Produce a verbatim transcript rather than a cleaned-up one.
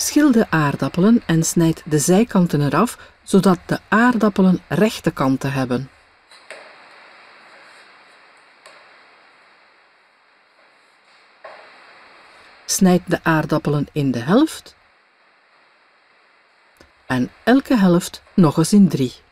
Schil de aardappelen en snijd de zijkanten eraf, zodat de aardappelen rechte kanten hebben. Snijd de aardappelen in de helft en elke helft nog eens in drie.